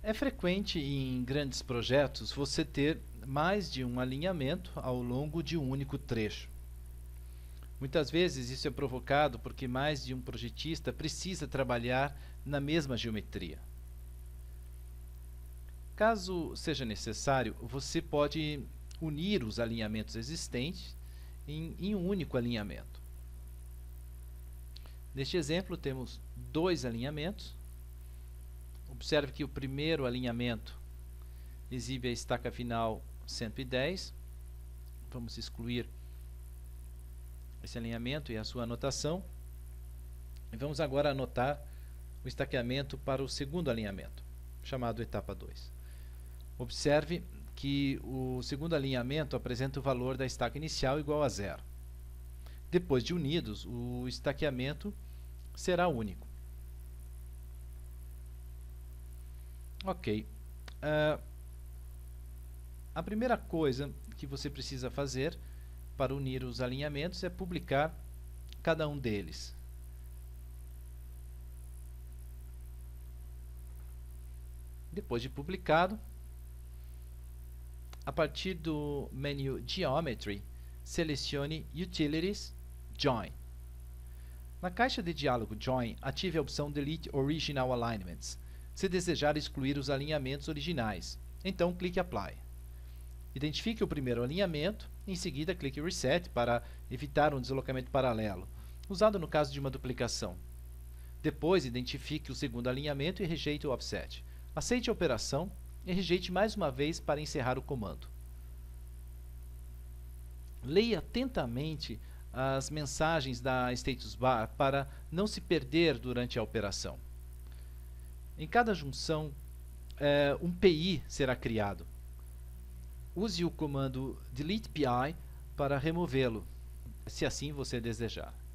É frequente em grandes projetos você ter mais de um alinhamento ao longo de um único trecho. Muitas vezes isso é provocado porque mais de um projetista precisa trabalhar na mesma geometria. Caso seja necessário, você pode unir os alinhamentos existentes em um único alinhamento. Neste exemplo temos dois alinhamentos. Observe que o primeiro alinhamento exibe a estaca final 110. Vamos excluir esse alinhamento e a sua anotação. E vamos agora anotar o estaqueamento para o segundo alinhamento, chamado etapa 2. Observe que o segundo alinhamento apresenta o valor da estaca inicial igual a 0. Depois de unidos, o estaqueamento será único. Ok. A primeira coisa que você precisa fazer para unir os alinhamentos é publicar cada um deles. Depois de publicado, a partir do menu Geometry, selecione Utilities, Join. Na caixa de diálogo Join, ative a opção Delete Original Alignments, se desejar excluir os alinhamentos originais. Então, clique Apply. Identifique o primeiro alinhamento, em seguida clique Reset para evitar um deslocamento paralelo, usado no caso de uma duplicação. Depois, identifique o segundo alinhamento e rejeite o Offset. Aceite a operação e rejeite mais uma vez para encerrar o comando. Leia atentamente as mensagens da status bar para não se perder durante a operação. Em cada junção, um PI será criado. Use o comando deletePI para removê-lo, se assim você desejar.